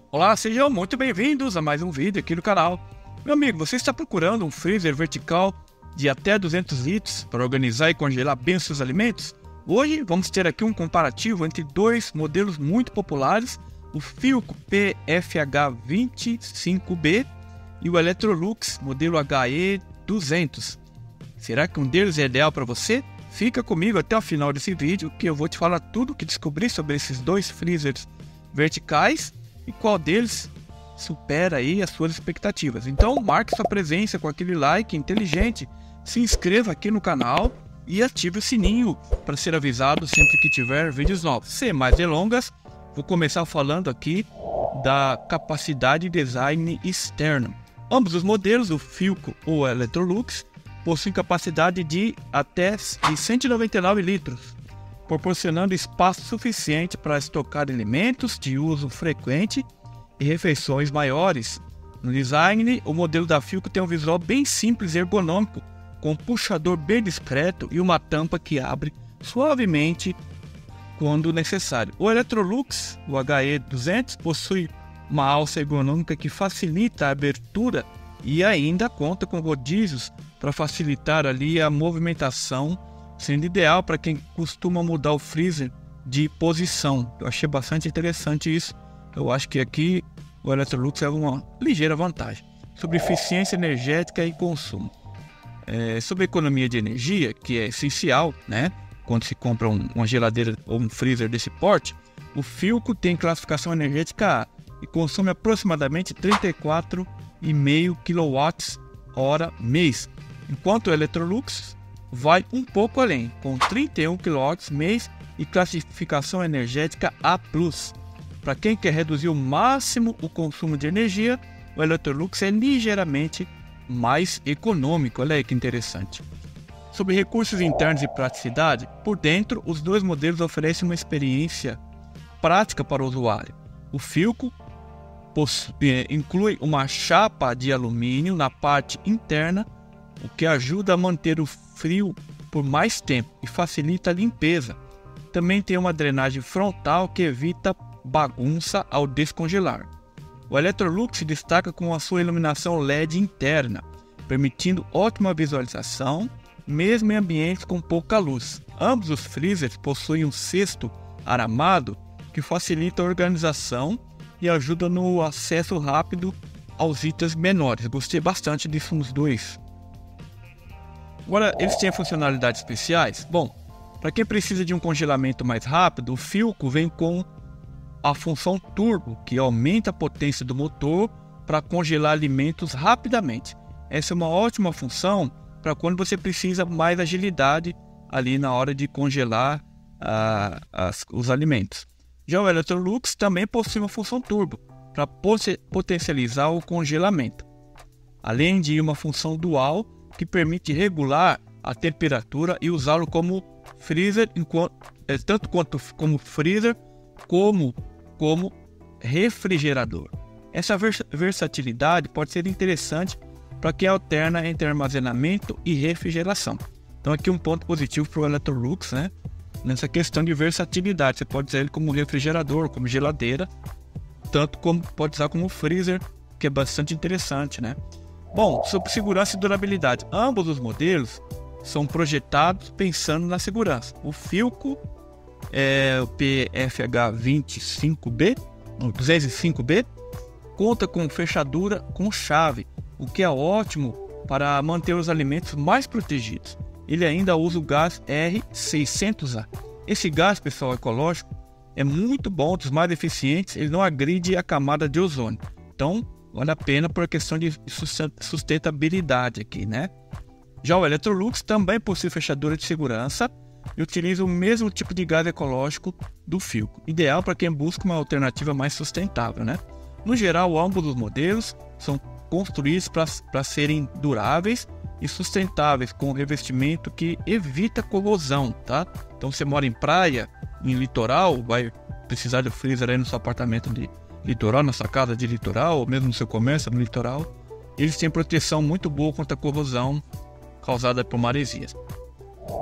Olá, sejam muito bem-vindos a mais um vídeo aqui no canal. Meu amigo, você está procurando um freezer vertical de até 200 litros para organizar e congelar bem os seus alimentos? Hoje vamos ter aqui um comparativo entre dois modelos muito populares, o Philco PFH25B e o Electrolux modelo HE200. Será que um deles é ideal para você? Fica comigo até o final desse vídeo que eu vou te falar tudo o que descobri sobre esses dois freezers verticais e qual deles supera aí as suas expectativas. Então marque sua presença com aquele like inteligente, se inscreva aqui no canal e ative o sininho para ser avisado sempre que tiver vídeos novos. Sem mais delongas, vou começar falando aqui da capacidade de design externo. Ambos os modelos, o Philco ou o Electrolux, possuem capacidade de até 199 litros, proporcionando espaço suficiente para estocar alimentos de uso frequente e refeições maiores. No design, o modelo da Philco tem um visual bem simples e ergonômico, com um puxador bem discreto e uma tampa que abre suavemente quando necessário. O Electrolux, o HE200, possui uma alça ergonômica que facilita a abertura e ainda conta com rodízios para facilitar ali a movimentação, sendo ideal para quem costuma mudar o freezer de posição. Eu achei bastante interessante isso. Eu acho que aqui o Electrolux é uma ligeira vantagem. Sobre eficiência energética e consumo. Sobre economia de energia, que é essencial, né? Quando se compra uma geladeira ou um freezer desse porte, o Philco tem classificação energética A e consome aproximadamente 34,5 kWh mês, enquanto o Electrolux vai um pouco além, com 31 kW mês e classificação energética A+. Para quem quer reduzir ao máximo o consumo de energia, o Electrolux é ligeiramente mais econômico. Olha aí que interessante. Sobre recursos internos e praticidade, por dentro os dois modelos oferecem uma experiência prática para o usuário. O Philco inclui uma chapa de alumínio na parte interna, o que ajuda a manter o frio por mais tempo e facilita a limpeza. Também tem uma drenagem frontal que evita bagunça ao descongelar. O Electrolux se destaca com a sua iluminação LED interna, permitindo ótima visualização, mesmo em ambientes com pouca luz. Ambos os freezers possuem um cesto aramado que facilita a organização e ajuda no acesso rápido aos itens menores. Gostei bastante disso nos dois. Agora, eles têm funcionalidades especiais? Bom, para quem precisa de um congelamento mais rápido, o Philco vem com a função Turbo, que aumenta a potência do motor para congelar alimentos rapidamente. Essa é uma ótima função para quando você precisa mais agilidade ali na hora de congelar os alimentos. Já o Electrolux também possui uma função Turbo para potencializar o congelamento, além de uma função Dual que permite regular a temperatura e usá-lo como freezer, tanto quanto como freezer como refrigerador. Essa versatilidade pode ser interessante para quem alterna entre armazenamento e refrigeração. Então aqui um ponto positivo para o Electrolux, né? Nessa questão de versatilidade, você pode usar ele como refrigerador, como geladeira, tanto como pode usar como freezer, que é bastante interessante, né? Bom, sobre segurança e durabilidade, ambos os modelos são projetados pensando na segurança. O Philco o PFH205B conta com fechadura com chave, o que é ótimo para manter os alimentos mais protegidos. Ele ainda usa o gás R600A. Esse gás, pessoal, ecológico, é muito bom, dos mais eficientes, ele não agride a camada de ozônio. Então, vale a pena por questão de sustentabilidade aqui, né? Já o Electrolux também possui fechadura de segurança e utiliza o mesmo tipo de gás ecológico do Philco, ideal para quem busca uma alternativa mais sustentável, né? No geral, ambos os modelos são construídos para serem duráveis e sustentáveis, com revestimento que evita corrosão, tá? Então, você mora em praia, em litoral, vai precisar de freezer aí no seu apartamento de litoral, na sua casa de litoral, ou mesmo no seu comércio no litoral. Eles têm proteção muito boa contra a corrosão causada por maresias.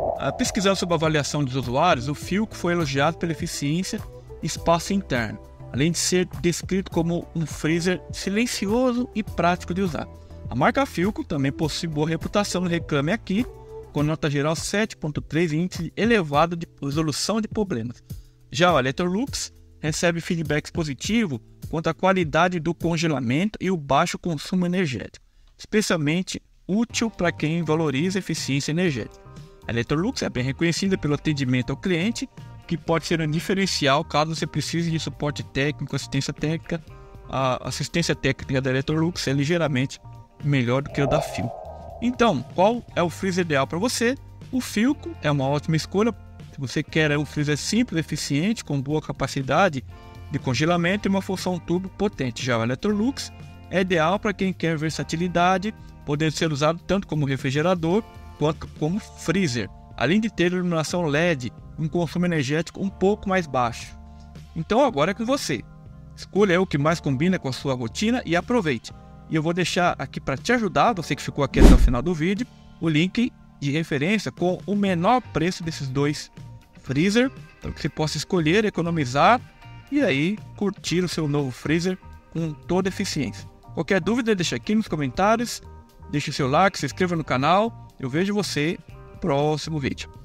Pesquisando sobre a avaliação dos usuários, o Philco foi elogiado pela eficiência e espaço interno. além de ser descrito como um freezer silencioso e prático de usar. A marca Philco também possui boa reputação no Reclame Aqui, com nota geral 7.3 e índice elevado de resolução de problemas. Já o Electrolux recebe feedbacks positivos quanto à qualidade do congelamento e o baixo consumo energético, especialmente útil para quem valoriza a eficiência energética. A Electrolux é bem reconhecida pelo atendimento ao cliente, que pode ser um diferencial caso você precise de suporte técnico, assistência técnica. A assistência técnica da Electrolux é ligeiramente melhor do que o da Philco. Então, qual é o freezer ideal para você? O Philco é uma ótima escolha. Se você quer um freezer simples, eficiente, com boa capacidade de congelamento e uma função turbo potente. Já o Electrolux é ideal para quem quer versatilidade, podendo ser usado tanto como refrigerador quanto como freezer, além de ter iluminação LED, um consumo energético um pouco mais baixo. Então agora é com você. Escolha o que mais combina com a sua rotina e aproveite. E eu vou deixar aqui para te ajudar, você que ficou aqui até o final do vídeo, o link de referência com o menor preço desses dois freezer, para que você possa escolher, economizar e aí curtir o seu novo freezer com toda eficiência. Qualquer dúvida, deixa aqui nos comentários, deixe seu like, se inscreva no canal. Eu vejo você no próximo vídeo.